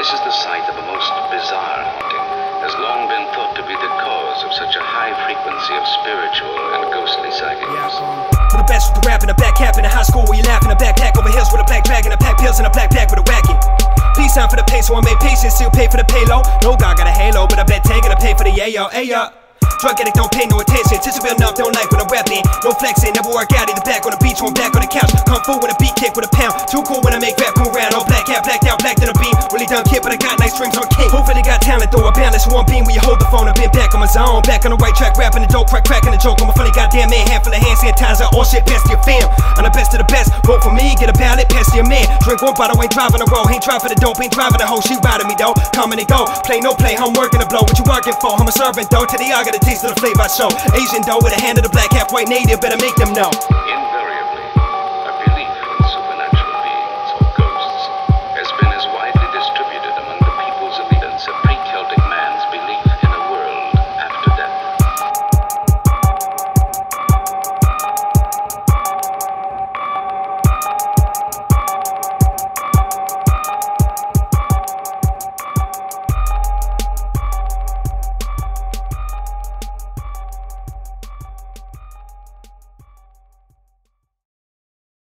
This is the site of a most bizarre haunting. Has long been thought to be the cause of such a high frequency of spiritual and ghostly sightings. For the best with the rap in a back cap in a high school where you laugh in a backpack over hills with a black dragon, a pack pills and a black bag with a racket. Please sign for the pay, so I made patience, still pay for the payload. No God got a halo, but I bet Tay gotta pay for the yayo, ayo. Drug addict don't pay no attention, since real enough don't like when I'm rapping. No flexing, never work out in the back on the beach, one back on the couch. Kung fu with a beat kick with a pound. Too cool when I make rap come around. All black hat, blacked out, black than a beam. Really dumb kid, but I got nice strings on king. Who really got talent though? I balance one beam when you hold the phone. I've been back on my zone, back on the right track, rapping the dope, cracking the joke. I'm a funny goddamn man, handful of hand sanitizer, all shit past your fam. I'm the best of the best, vote for me, get a ballot, pass to your man. Drink one bottle, ain't driving the road, ain't driving the dope, ain't driving the hoe. She riding me though, come and go, play no play, I'm working to blow. What you working for? I'm a servant though, today I got a taste of the flavor I show. Asian though, with a hand of the black, half white native, better make them know.